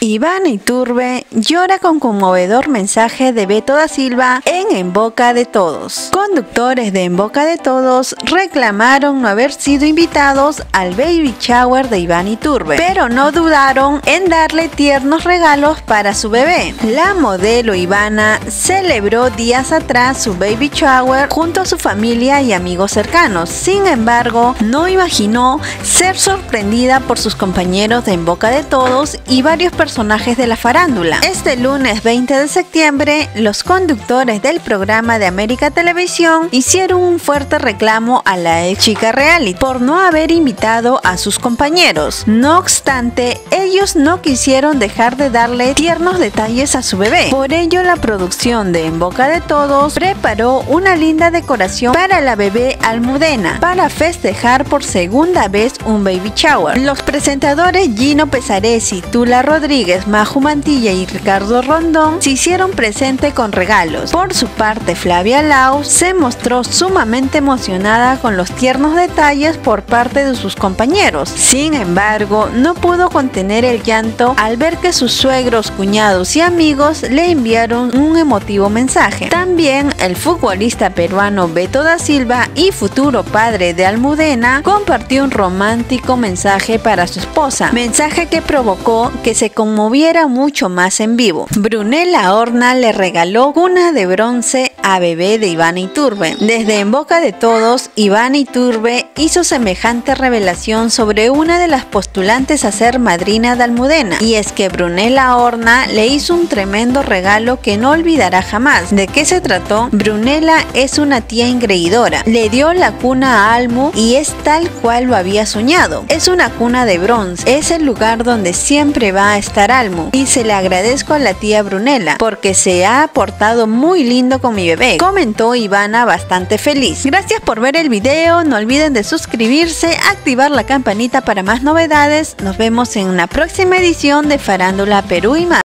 Ivana Iturbe llora con conmovedor mensaje de Beto da Silva En Boca de Todos. Conductores de En Boca de Todos reclamaron no haber sido invitados al baby shower de Ivana Iturbe, pero no dudaron en darle tiernos regalos para su bebé. La modelo Ivana celebró días atrás su baby shower junto a su familia y amigos cercanos. Sin embargo, no imaginó ser sorprendida por sus compañeros de En Boca de Todos y varios personajes de la farándula. Este lunes 20 de septiembre, los conductores del programa de América Televisión hicieron un fuerte reclamo a la ex chica reality por no haber invitado a sus compañeros. No obstante, ellos no quisieron dejar de darle tiernos detalles a su bebé. Por ello, la producción de En Boca de Todos preparó una linda decoración para la bebé Almudena para festejar por segunda vez un baby shower. Los presentadores Gino Pesaresi, Tula Rodríguez, Maju Mantilla y Ricardo Rondón se hicieron presente con regalos. Por su parte, Flavia Lau se mostró sumamente emocionada con los tiernos detalles por parte de sus compañeros. Sin embargo, no pudo contener el llanto al ver que sus suegros, cuñados y amigos le enviaron un emotivo mensaje. También el futbolista peruano Beto da Silva y futuro padre de Almudena compartió un romántico mensaje para su esposa, mensaje que provocó que se conmoviera mucho más en vivo. Brunella Horna le regaló cuna de bronce a bebé de Ivana Iturbe. Desde En Boca de Todos, Ivana Iturbe hizo semejante revelación sobre una de las postulantes a ser madrina de Almudena, y es que Brunella Horna le hizo un tremendo regalo que no olvidará jamás. ¿De qué se trató? Brunella es una tía engreidora, le dio la cuna a Almu y es tal cual lo había soñado. Es una cuna de bronce, es el lugar donde siempre va a estar Almu, y se le agradezco a la tía Brunella porque se ha portado muy lindo con mi bebé, comentó Ivana bastante feliz. Gracias por ver el video, no olviden de suscribirse, activar la campanita para más novedades. Nos vemos en una próxima edición de Farándula Perú y más.